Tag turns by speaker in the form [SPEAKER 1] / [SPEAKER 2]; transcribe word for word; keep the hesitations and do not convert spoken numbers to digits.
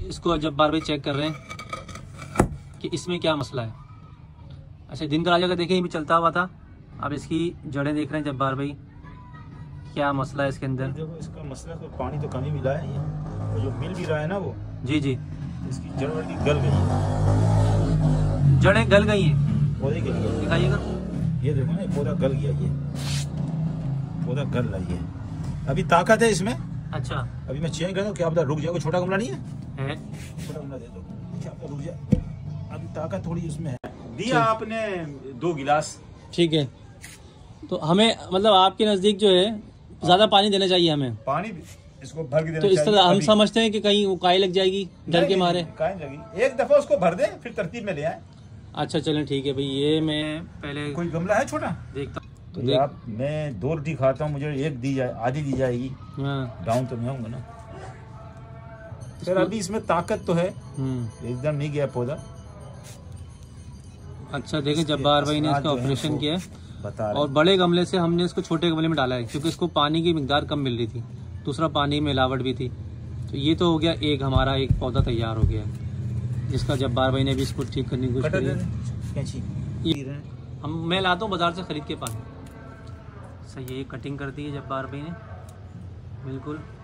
[SPEAKER 1] इसको जब्बार भाई चेक कर रहे हैं कि इसमें क्या मसला है। अच्छा, दिन दराजा का देखें, ये भी चलता हुआ था। अब इसकी जड़ें देख रहे हैं जब्बार भाई, क्या मसला है इसके अंदर।
[SPEAKER 2] देखो इसका मसला तो पानी तो कम ही मिला है, ये जो मिल भी रहा है ना वो,
[SPEAKER 1] जी जी,
[SPEAKER 2] इसकी जड़ वाली गल गई है,
[SPEAKER 1] जड़ें गल गई हैं।
[SPEAKER 2] पौधे के लिए
[SPEAKER 1] दिखाइएगा,
[SPEAKER 2] ये देखो ना, पौधा गल गया, ये पौधा गल रहा है। अभी ताकत है इसमें।
[SPEAKER 1] अच्छा,
[SPEAKER 2] अभी मैं चेंज कर दूं, क्या पता रुक जाए। छोटा गमला नहीं है,
[SPEAKER 1] है
[SPEAKER 2] छोटा गमला दे दो, क्या पता रुक जाए। अभी ताकत थोड़ी उसमें है। दिया आपने दो गिलास,
[SPEAKER 1] ठीक है। तो हमें मतलब आपके नजदीक जो है ज्यादा पानी देना चाहिए हमें,
[SPEAKER 2] पानी इसको भर के देना
[SPEAKER 1] तो इस तरह हम
[SPEAKER 2] अभी।
[SPEAKER 1] समझते हैं कि कहीं वो काई लग जाएगी डर के मारे।
[SPEAKER 2] काई लगी, एक दफा उसको भर दे, फिर तरतीब में ले आए।
[SPEAKER 1] अच्छा चलें, ठीक है भाई। ये मैं पहले
[SPEAKER 2] कोई गमला है छोटा,
[SPEAKER 1] देखता हूँ।
[SPEAKER 2] तो देख। आप मैं दो रोटी खाता हूँ, मुझे एक दी जाए, आधी दी जाएगी।
[SPEAKER 1] हाँ,
[SPEAKER 2] डाउन तो नहीं आऊंगा ना सर। अभी इसमें ताकत तो है, एकदम नहीं गया पौधा।
[SPEAKER 1] अच्छा देखें, जब्बार भाई ने इसका ऑपरेशन किया है,
[SPEAKER 2] बता
[SPEAKER 1] और बड़े गमले से हमने इसको छोटे गमले में डाला है, क्योंकि इसको पानी की मिकदार कम मिल रही थी, दूसरा पानी में मिलावट भी थी। तो ये तो हो गया एक, हमारा एक पौधा तैयार हो गया, जिसका जब्बार भाई ने भी इसको ठीक करने की कोशिश करी। ये हम मैं लाता हूँ बाजार से खरीद के पानी। सही है, ये कटिंग कर दी है जब्बार भाई ने, बिल्कुल